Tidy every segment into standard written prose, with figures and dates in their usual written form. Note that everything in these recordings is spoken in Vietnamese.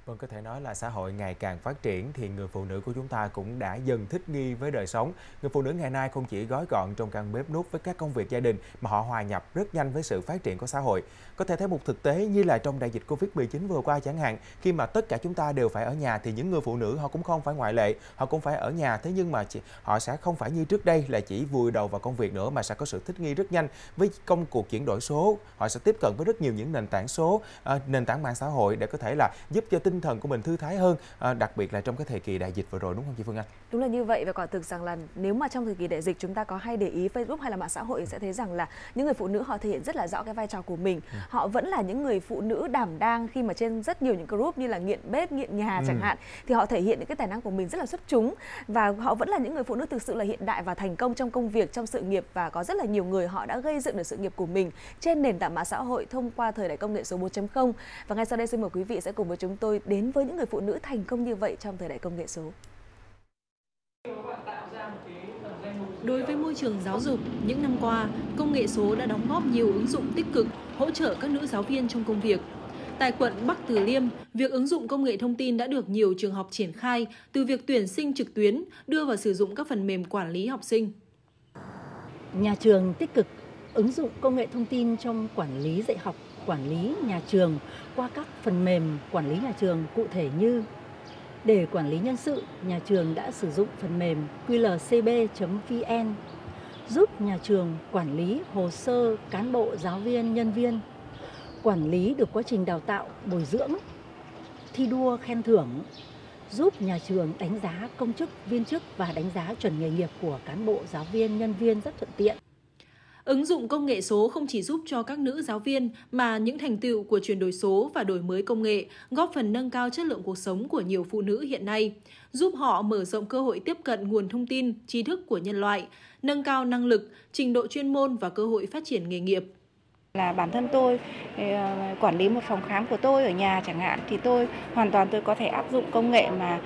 Vâng, có thể nói là xã hội ngày càng phát triển thì người phụ nữ của chúng ta cũng đã dần thích nghi với đời sống. Người phụ nữ ngày nay không chỉ gói gọn trong căn bếp núc với các công việc gia đình mà họ hòa nhập rất nhanh với sự phát triển của xã hội. Có thể thấy một thực tế như là trong đại dịch Covid-19 vừa qua chẳng hạn, khi mà tất cả chúng ta đều phải ở nhà thì những người phụ nữ họ cũng không phải ngoại lệ, họ cũng phải ở nhà, thế nhưng mà họ sẽ không phải như trước đây là chỉ vùi đầu vào công việc nữa mà sẽ có sự thích nghi rất nhanh với công cuộc chuyển đổi số. Họ sẽ tiếp cận với rất nhiều những nền tảng số, nền tảng mạng xã hội để có thể là giúp cho tinh thần của mình thư thái hơn, đặc biệt là trong cái thời kỳ đại dịch vừa rồi, đúng không chị Phương Anh? Đúng là như vậy, và quả thực rằng là nếu mà trong thời kỳ đại dịch chúng ta có hay để ý Facebook hay là mạng xã hội thì sẽ thấy rằng là những người phụ nữ họ thể hiện rất là rõ cái vai trò của mình. Họ vẫn là những người phụ nữ đảm đang khi mà trên rất nhiều những group như là nghiện bếp, nghiện nhà chẳng hạn, thì họ thể hiện những cái tài năng của mình rất là xuất chúng, và họ vẫn là những người phụ nữ thực sự là hiện đại và thành công trong công việc, trong sự nghiệp, và có rất là nhiều người họ đã gây dựng được sự nghiệp của mình trên nền tảng mạng xã hội thông qua thời đại công nghệ số 4.0. Và ngay sau đây xin mời quý vị sẽ cùng với chúng tôi đến với những người phụ nữ thành công như vậy trong thời đại công nghệ số. Đối với môi trường giáo dục, những năm qua, công nghệ số đã đóng góp nhiều ứng dụng tích cực, hỗ trợ các nữ giáo viên trong công việc. Tại quận Bắc Từ Liêm, việc ứng dụng công nghệ thông tin đã được nhiều trường học triển khai, từ việc tuyển sinh trực tuyến đưa vào sử dụng các phần mềm quản lý học sinh. Nhà trường tích cực ứng dụng công nghệ thông tin trong quản lý dạy học, quản lý nhà trường qua các phần mềm quản lý nhà trường, cụ thể như: để quản lý nhân sự, nhà trường đã sử dụng phần mềm qlcb.vn, giúp nhà trường quản lý hồ sơ cán bộ, giáo viên, nhân viên, quản lý được quá trình đào tạo, bồi dưỡng, thi đua, khen thưởng, giúp nhà trường đánh giá công chức, viên chức và đánh giá chuẩn nghề nghiệp của cán bộ, giáo viên, nhân viên rất thuận tiện. Ứng dụng công nghệ số không chỉ giúp cho các nữ giáo viên mà những thành tựu của chuyển đổi số và đổi mới công nghệ góp phần nâng cao chất lượng cuộc sống của nhiều phụ nữ hiện nay, giúp họ mở rộng cơ hội tiếp cận nguồn thông tin, tri thức của nhân loại, nâng cao năng lực, trình độ chuyên môn và cơ hội phát triển nghề nghiệp. Là bản thân tôi quản lý một phòng khám của tôi ở nhà chẳng hạn, thì tôi hoàn toàn có thể áp dụng công nghệ mà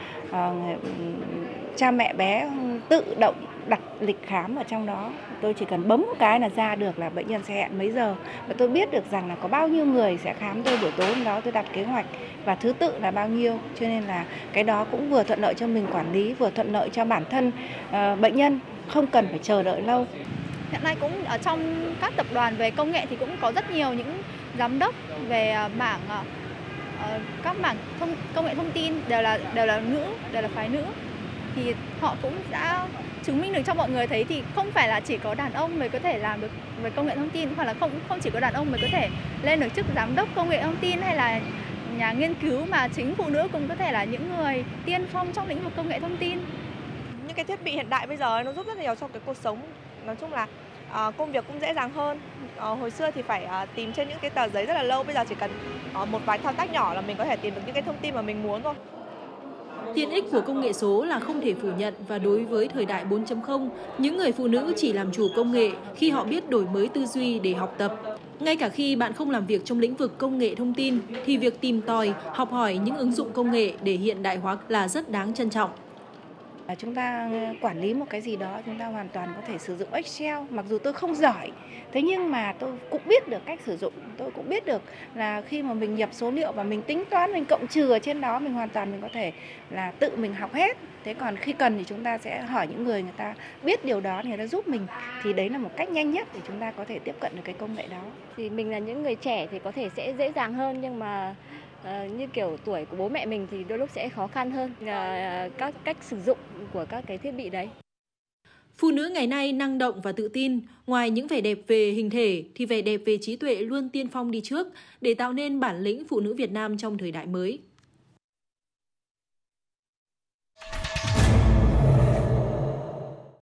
cha mẹ bé tự động đặt lịch khám ở trong đó. Tôi chỉ cần bấm một cái là ra được là bệnh nhân sẽ hẹn mấy giờ, và tôi biết được rằng là có bao nhiêu người sẽ khám tôi buổi tối hôm đó, tôi đặt kế hoạch và thứ tự là bao nhiêu, cho nên là cái đó cũng vừa thuận lợi cho mình quản lý, vừa thuận lợi cho bản thân bệnh nhân, không cần phải chờ đợi lâu. Hiện nay cũng ở trong các tập đoàn về công nghệ thì cũng có rất nhiều những giám đốc về các mảng công nghệ thông tin đều là nữ, đều là phái nữ, thì họ cũng đã chứng minh được cho mọi người thấy thì không phải là chỉ có đàn ông mới có thể làm được về công nghệ thông tin, hoặc là không chỉ có đàn ông mới có thể lên được chức giám đốc công nghệ thông tin hay là nhà nghiên cứu, mà chính phụ nữ cũng có thể là những người tiên phong trong lĩnh vực công nghệ thông tin. Những cái thiết bị hiện đại bây giờ nó giúp rất nhiều trong cái cuộc sống. Nói chung là công việc cũng dễ dàng hơn. Hồi xưa thì phải tìm trên những cái tờ giấy rất là lâu, bây giờ chỉ cần một vài thao tác nhỏ là mình có thể tìm được những cái thông tin mà mình muốn thôi. Tiện ích của công nghệ số là không thể phủ nhận, và đối với thời đại 4.0, những người phụ nữ chỉ làm chủ công nghệ khi họ biết đổi mới tư duy để học tập. Ngay cả khi bạn không làm việc trong lĩnh vực công nghệ thông tin, thì việc tìm tòi, học hỏi những ứng dụng công nghệ để hiện đại hóa là rất đáng trân trọng. Chúng ta quản lý một cái gì đó, chúng ta hoàn toàn có thể sử dụng Excel. Mặc dù tôi không giỏi, thế nhưng mà tôi cũng biết được cách sử dụng. Tôi cũng biết được là khi mà mình nhập số liệu và mình tính toán, mình cộng trừ ở trên đó, mình hoàn toàn có thể là tự mình học hết. Thế còn khi cần thì chúng ta sẽ hỏi những người ta biết điều đó, người ta giúp mình. Thì đấy là một cách nhanh nhất để chúng ta có thể tiếp cận được cái công nghệ đó. Thì mình là những người trẻ thì có thể sẽ dễ dàng hơn, nhưng mà như kiểu tuổi của bố mẹ mình thì đôi lúc sẽ khó khăn hơn các cách sử dụng của các cái thiết bị đấy. Phụ nữ ngày nay năng động và tự tin, ngoài những vẻ đẹp về hình thể thì vẻ đẹp về trí tuệ luôn tiên phong đi trước để tạo nên bản lĩnh phụ nữ Việt Nam trong thời đại mới.